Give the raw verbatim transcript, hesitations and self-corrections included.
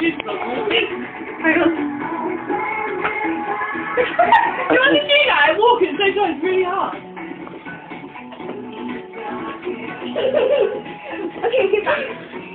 Hang on. You want to do that? I walk at the same time. It's really hard. Okay, get back.